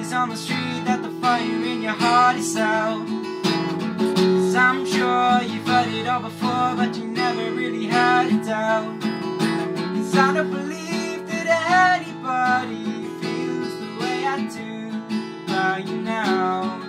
is on the street that the fire in your heart is out. 'Cause I'm sure you've heard it all before, but you never really had it out. 'Cause I don't believe that anybody feels the way I do about you now.